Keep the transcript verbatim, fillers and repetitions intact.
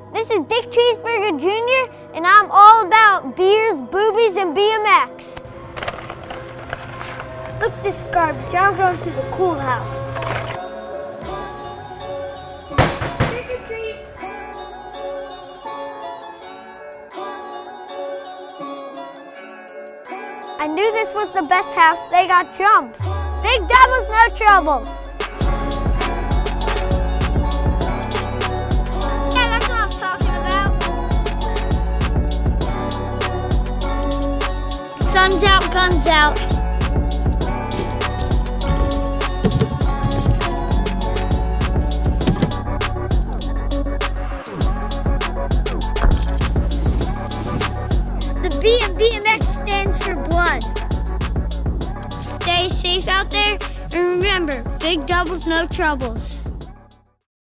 This is Dick Cheeseburger Junior and I'm all about beers, boobies, and B M X. Look at this garbage. I'm going to the cool house. Trick or treat. I knew this was the best house. They got jumps. Big doubles, no trouble. Yeah, that's what I'm talking about. Sun's out, guns out. The B in B M X stands for blood. Stay safe out there, and remember, big doubles, no troubles.